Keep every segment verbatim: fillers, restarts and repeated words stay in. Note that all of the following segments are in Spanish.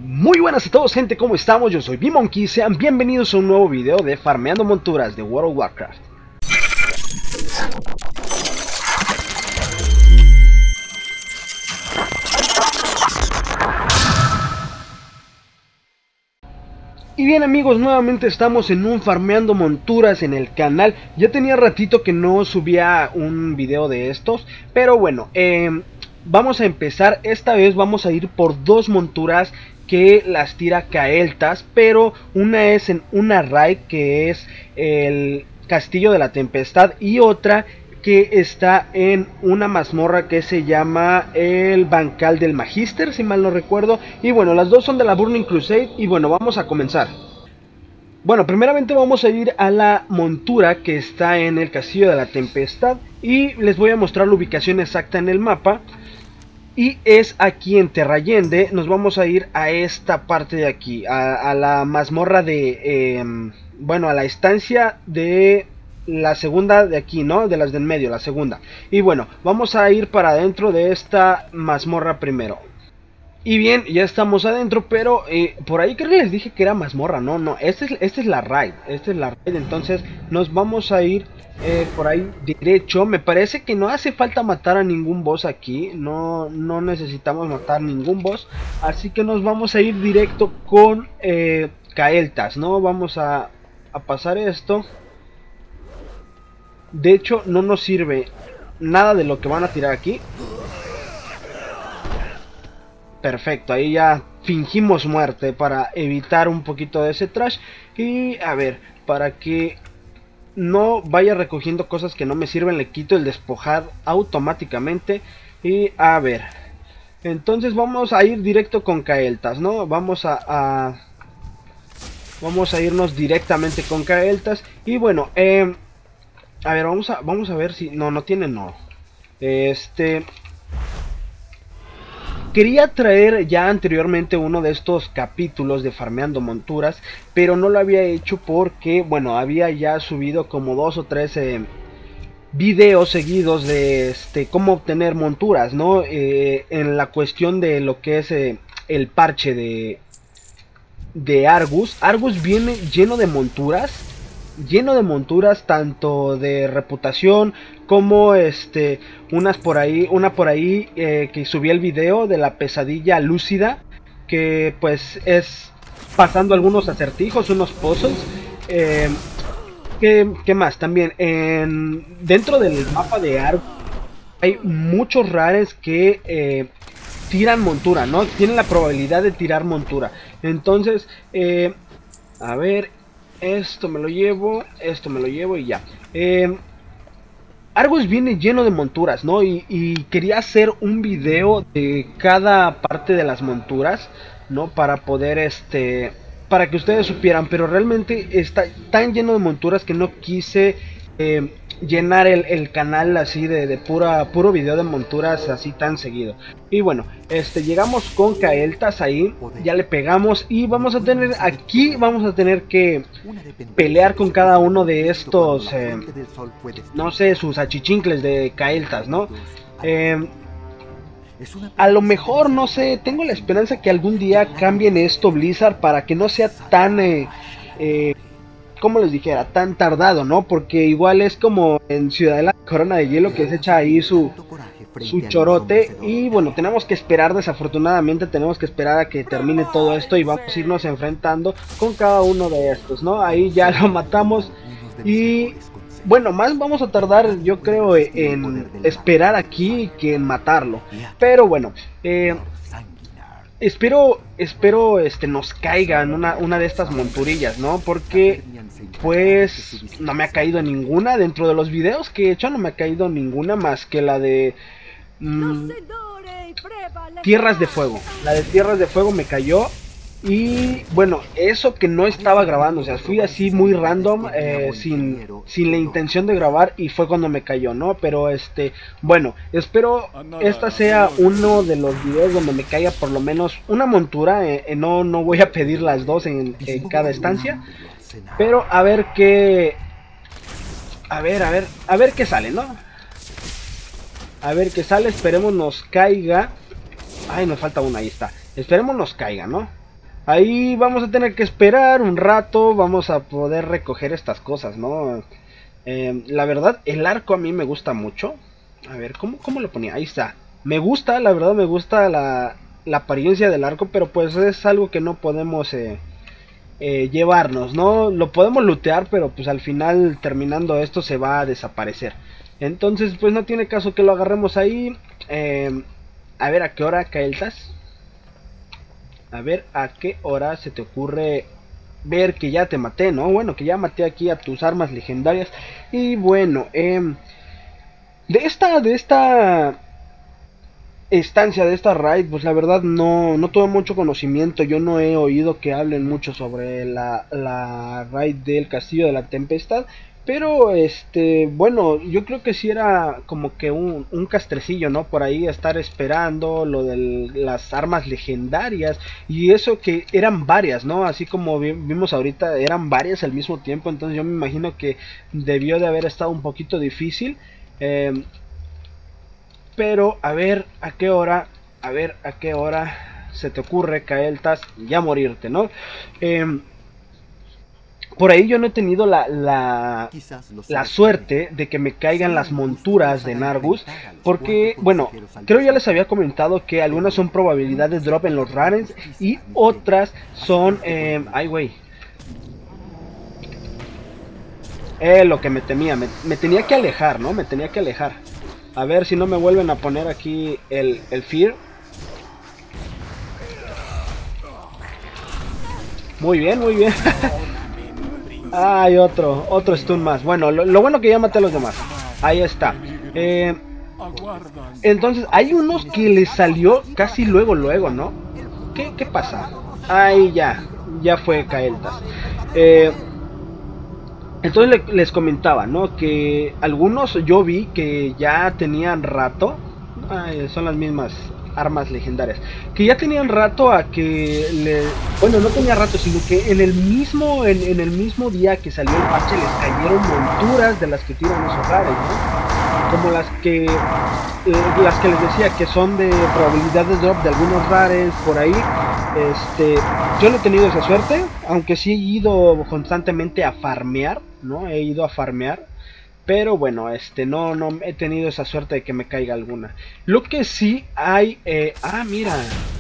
Muy buenas a todos, gente, ¿cómo estamos? Yo soy B-Monkey, sean bienvenidos a un nuevo video de Farmeando Monturas de World of Warcraft. Y bien amigos, nuevamente estamos en un Farmeando Monturas en el canal. Ya tenía ratito que no subía un video de estos, pero bueno, eh, vamos a empezar. Esta vez vamos a ir por dos monturas que las tira Kael'thas, pero una es en una raid que es el Castillo de la Tempestad y otra que está en una mazmorra que se llama el Bancal del Magister, si mal no recuerdo. Y bueno, las dos son de la Burning Crusade y bueno, vamos a comenzar. Bueno, primeramente vamos a ir a la montura que está en el Castillo de la Tempestad y les voy a mostrar la ubicación exacta en el mapa. Y es aquí en Terrayende. Nos vamos a ir a esta parte de aquí, a, a la mazmorra de, eh, bueno, a la estancia de la segunda de aquí, ¿no? De las del medio, la segunda. Y bueno, vamos a ir para adentro de esta mazmorra primero. Y bien, ya estamos adentro, pero eh, por ahí creo que les dije que era mazmorra, no, no, esta es, esta es la raid, esta es la raid, entonces nos vamos a ir eh, por ahí derecho. Me parece que no hace falta matar a ningún boss aquí, no, no necesitamos matar ningún boss, así que nos vamos a ir directo con eh, Kael'thas, ¿no? Vamos a, a pasar esto. De hecho, no nos sirve nada de lo que van a tirar aquí. Perfecto, ahí ya fingimos muerte para evitar un poquito de ese trash. Y a ver, para que no vaya recogiendo cosas que no me sirven, le quito el despojar automáticamente. Y a ver, entonces vamos a ir directo con Kael'thas, ¿no? Vamos a, a vamos a irnos directamente con Kael'thas. Y bueno, eh, a ver, vamos a, vamos a ver si... No, no tiene no. Este... Quería traer ya anteriormente uno de estos capítulos de Farmeando Monturas, pero no lo había hecho porque, bueno, había ya subido como dos o tres eh, videos seguidos de este cómo obtener monturas, ¿no? Eh, en la cuestión de lo que es eh, el parche de, de Argus. Argus viene lleno de monturas. Lleno de monturas, tanto de reputación como este unas por ahí, una por ahí eh, que subí el video de la pesadilla lúcida, que pues es pasando algunos acertijos, unos puzzles. Eh, ¿qué, ¿Qué más? También en, dentro del mapa de Argus hay muchos rares que eh, tiran montura, ¿no? Tienen la probabilidad de tirar montura. Entonces, eh, a ver... Esto me lo llevo, esto me lo llevo y ya. Eh, Argus viene lleno de monturas, ¿no? Y, y quería hacer un video de cada parte de las monturas, ¿no? Para poder, este... para que ustedes supieran, pero realmente está tan lleno de monturas que no quise eh, llenar el, el canal así de, de pura, puro video de monturas así tan seguido. Y bueno, este llegamos con Kael'thas ahí, ya le pegamos y vamos a tener aquí, vamos a tener que pelear con cada uno de estos, eh, no sé, sus achichincles de Kael'thas, ¿no? Eh, a lo mejor, no sé, tengo la esperanza que algún día cambien esto Blizzard para que no sea tan... Eh, eh, como les dijera, tan tardado, ¿no? Porque igual es como en Ciudadela Corona de Hielo que se echa ahí su, su chorote. Y bueno, tenemos que esperar, desafortunadamente tenemos que esperar a que termine todo esto y vamos a irnos enfrentando con cada uno de estos, ¿no? Ahí ya lo matamos y... bueno, más vamos a tardar, yo creo, en esperar aquí que en matarlo. Pero bueno, eh... Espero, espero este, nos caigan una, una de estas monturillas, ¿no? Porque, pues, no me ha caído ninguna. Dentro de los videos que he hecho no me ha caído ninguna más que la de... Mmm, Tierras de Fuego. La de Tierras de Fuego me cayó. Y, bueno, eso que no estaba grabando. O sea, fui así muy random, eh, sin, sin la intención de grabar. Y fue cuando me cayó, ¿no? Pero, este, bueno, espero esta sea uno de los videos donde me caiga por lo menos una montura. eh, eh, no, no voy a pedir las dos en, en cada estancia. Pero a ver qué... A ver, a ver, a ver qué sale, ¿no? A ver qué sale, esperemos nos caiga. Ay, nos falta una, ahí está. Esperemos nos caiga, ¿no? ahí vamos a tener que esperar un rato, vamos a poder recoger estas cosas, ¿no? Eh, la verdad, el arco a mí me gusta mucho. A ver, ¿cómo, cómo lo ponía? Ahí está. Me gusta, la verdad me gusta la, la apariencia del arco, pero pues es algo que no podemos eh, eh, llevarnos, ¿no? Lo podemos lootear, pero pues al final terminando esto se va a desaparecer. Entonces pues no tiene caso que lo agarremos ahí. Eh, a ver a qué hora cae el tas. A ver a qué hora se te ocurre ver que ya te maté, ¿no? Bueno, que ya maté aquí a tus armas legendarias. Y bueno, eh, de esta, de esta estancia, de esta raid, pues la verdad no, no tuve mucho conocimiento. Yo no he oído que hablen mucho sobre la, la raid del Castillo de la Tempestad. Pero, este, bueno, yo creo que sí era como que un, un castrecillo, ¿no? Por ahí estar esperando lo de las armas legendarias. Y eso que eran varias, ¿no? Así como vi, vimos ahorita, eran varias al mismo tiempo. Entonces yo me imagino que debió de haber estado un poquito difícil. Eh, pero, a ver, ¿a qué hora? A ver, ¿a qué hora se te ocurre, Kael'thas, ya morirte, ¿no? Eh... Por ahí yo no he tenido la, la, la suerte de que me caigan las monturas de Nargus, porque, bueno, creo ya les había comentado que algunas son probabilidades drop en los Rarens y otras son... Eh, ay, güey. Eh, lo que me temía, me, me tenía que alejar, ¿no? Me tenía que alejar. A ver si no me vuelven a poner aquí el, el Fear. Muy bien, muy bien. Hay otro, otro stun más. Bueno, lo, lo bueno que ya maté a los demás. Ahí está. Eh, entonces, hay unos que les salió casi luego, luego, ¿no? ¿Qué, qué pasa? Ahí ya, ya fue Kael'thas. Eh, entonces le, les comentaba, ¿no? Que algunos yo vi que ya tenían rato. Ay, son las mismas armas legendarias, que ya tenían rato a que le... bueno, no tenía rato, sino que en el mismo en, en el mismo día que salió el parche les cayeron monturas de las que tiran esos rares, ¿no? Como las que eh, las que les decía que son de probabilidad de drop de algunos rares por ahí. Este, yo no he tenido esa suerte, aunque sí he ido constantemente a farmear, ¿no? He ido a farmear. Pero bueno, este no, no he tenido esa suerte de que me caiga alguna. Lo que sí hay... Eh, ah, mira.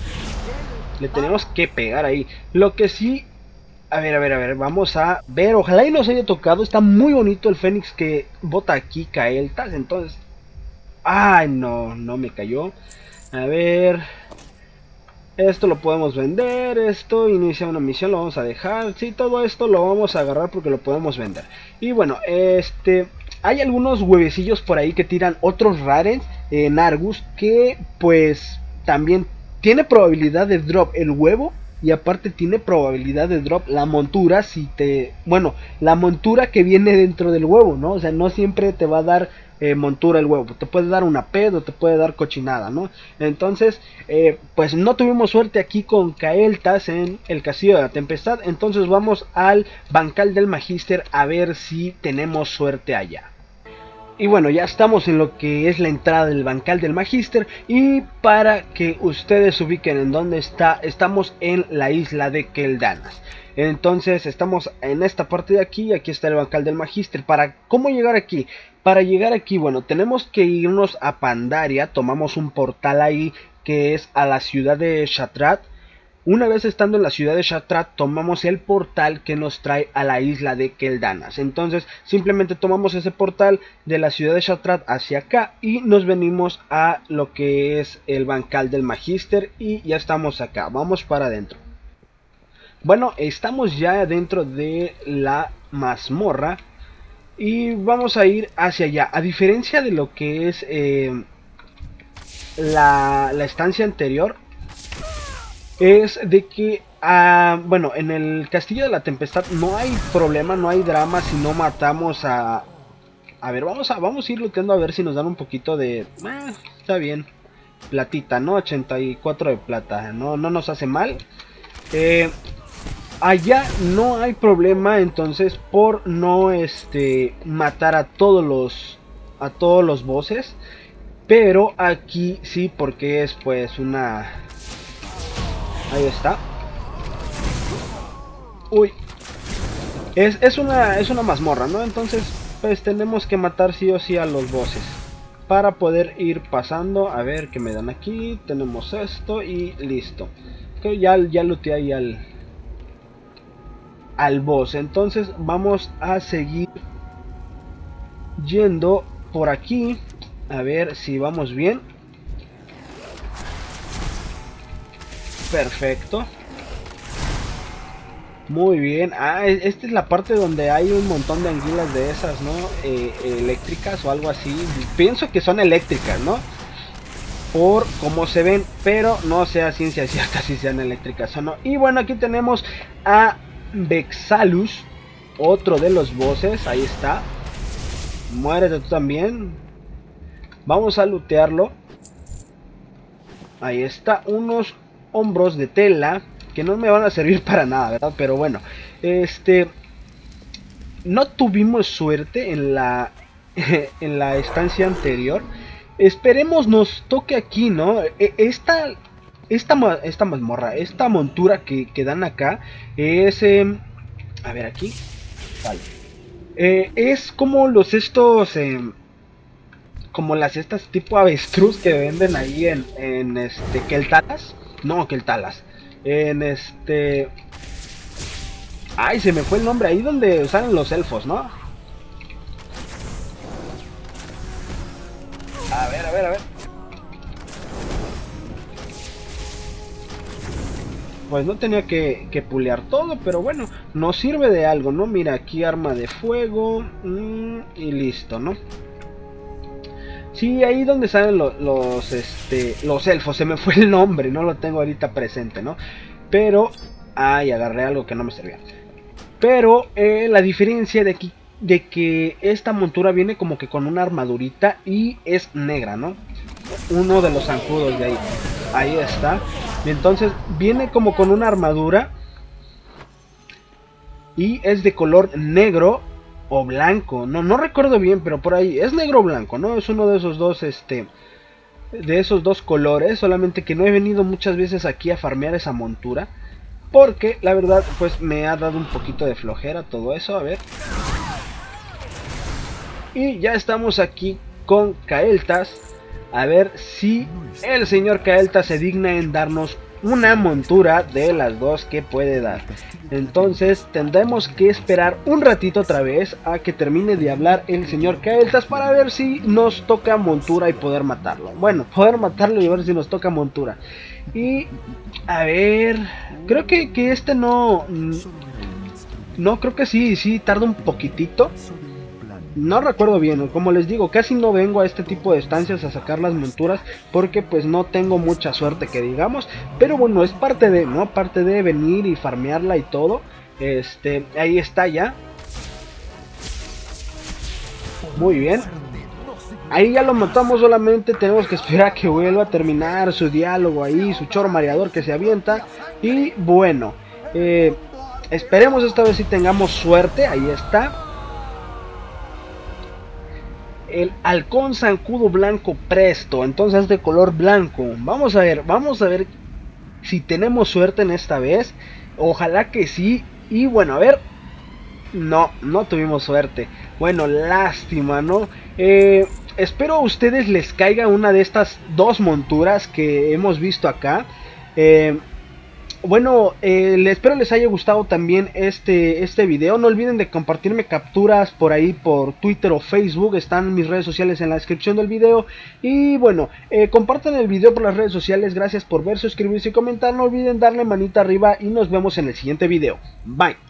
Le tenemos que pegar ahí. Lo que sí... A ver, a ver, a ver. Vamos a ver. Ojalá y nos haya tocado. Está muy bonito el Fénix que bota aquí Kael'thas. Entonces... Ay, no, no me cayó. A ver... Esto lo podemos vender, esto inicia una misión, lo vamos a dejar. Sí, todo esto lo vamos a agarrar porque lo podemos vender. Y bueno, este... hay algunos huevecillos por ahí que tiran otros Rarens en Nargus que pues también tiene probabilidad de drop el huevo. Y aparte tiene probabilidad de drop la montura si te... bueno, la montura que viene dentro del huevo, ¿no? O sea, no siempre te va a dar eh, montura el huevo. Te puede dar una pedo, te puede dar cochinada, ¿no? Entonces, eh, pues no tuvimos suerte aquí con Kael'thas en el Castillo de la Tempestad. Entonces vamos al Bancal del Magister a ver si tenemos suerte allá. Y bueno, ya estamos en lo que es la entrada del Bancal del Magister. Y para que ustedes se ubiquen en dónde está, estamos en la isla de Quel'Danas. Entonces estamos en esta parte de aquí, aquí está el Bancal del Magister. ¿Para cómo llegar aquí? Para llegar aquí, bueno, tenemos que irnos a Pandaria. Tomamos un portal ahí que es a la ciudad de Shattrath. Una vez estando en la ciudad de Shattrath, tomamos el portal que nos trae a la isla de Quel'Danas. Entonces, simplemente tomamos ese portal de la ciudad de Shattrath hacia acá y nos venimos a lo que es el Bancal del Magister y ya estamos acá. Vamos para adentro. Bueno, estamos ya dentro de la mazmorra y vamos a ir hacia allá. A diferencia de lo que es eh, la, la estancia anterior, es de que, uh, bueno, en el Castillo de la Tempestad no hay problema, no hay drama si no matamos a... A ver, vamos a, vamos a ir looteando a ver si nos dan un poquito de... Eh, está bien. Platita, ¿no? ochenta y cuatro de plata, no, no nos hace mal. Eh, allá no hay problema, entonces, por no este matar a todos los... A todos los bosses. Pero aquí sí, porque es pues una... Ahí está. Uy. Es, es, una, es una mazmorra, ¿no? Entonces, pues tenemos que matar sí o sí a los bosses para poder ir pasando. A ver qué me dan aquí. Tenemos esto y listo. Que ya, ya looteé ahí al, al boss. Entonces vamos a seguir yendo por aquí. A ver si vamos bien. Perfecto. Muy bien. Ah, esta es la parte donde hay un montón de anguilas de esas, ¿no? Eh, eléctricas o algo así. Pienso que son eléctricas, ¿no? Por cómo se ven, pero no sé a ciencia cierta si sean eléctricas o no. Y bueno, aquí tenemos a Vexalus, otro de los bosses. Ahí está. Muérete tú también. Vamos a lootearlo. Ahí está. Unos hombros de tela que no me van a servir para nada, ¿verdad? Pero bueno, este, no tuvimos suerte en la en la estancia anterior. Esperemos nos toque aquí, ¿no? Esta esta esta mazmorra, esta montura que, que dan acá es eh, a ver aquí, vale. Eh, es como los estos eh, como las estas tipo avestruz que venden ahí en, en este Keltalas, no Keltalas. En este... Ay, se me fue el nombre. Ahí donde salen los elfos, ¿no? A ver, a ver, a ver. Pues no tenía que, que pulear todo, pero bueno, nos sirve de algo, ¿no? Mira, aquí arma de fuego. Mmm, y listo, ¿no? Sí, ahí donde salen los, los, este, los elfos. Se me fue el nombre, no lo tengo ahorita presente, ¿no? Pero... Ay, agarré algo que no me servía. Pero eh, la diferencia de aquí, de que esta montura viene como que con una armadurita y es negra, ¿no? Uno de los zancudos de ahí. Ahí está. Y entonces viene como con una armadura y es de color negro o blanco. No, no recuerdo bien, pero por ahí es negro o blanco, ¿no? Es uno de esos dos, este... de esos dos colores. Solamente que no he venido muchas veces aquí a farmear esa montura. Porque la verdad pues me ha dado un poquito de flojera todo eso. A ver. Y ya estamos aquí con Kael'thas. A ver si el señor Kael'thas se digna en darnos una montura de las dos que puede dar. Entonces tendremos que esperar un ratito otra vez a que termine de hablar el señor Kael'thas para ver si nos toca montura y poder matarlo. Bueno, poder matarlo y ver si nos toca montura. Y a ver, creo que, que este no... No, creo que sí, sí, tarda un poquitito. No recuerdo bien, como les digo, casi no vengo a este tipo de estancias a sacar las monturas porque pues no tengo mucha suerte que digamos, pero bueno, es parte de, ¿no? Parte de venir y farmearla y todo. Este, ahí está ya. Muy bien. Ahí ya lo matamos, solamente tenemos que esperar a que vuelva a terminar su diálogo ahí, su choro mareador que se avienta. Y bueno, eh, esperemos esta vez si tengamos suerte, ahí está. El halcón zancudo blanco presto, entonces de color blanco. Vamos a ver, vamos a ver si tenemos suerte en esta vez. Ojalá que sí. Y bueno, a ver. No, no tuvimos suerte. Bueno, lástima, ¿no? Eh, espero a ustedes les caiga una de estas dos monturas que hemos visto acá. Eh... Bueno, eh, espero les haya gustado también este, este video. No olviden de compartirme capturas por ahí por Twitter o Facebook. Están mis redes sociales en la descripción del video. Y bueno, eh, compartan el video por las redes sociales. Gracias por ver, suscribirse y comentar. No olviden darle manita arriba y nos vemos en el siguiente video. Bye.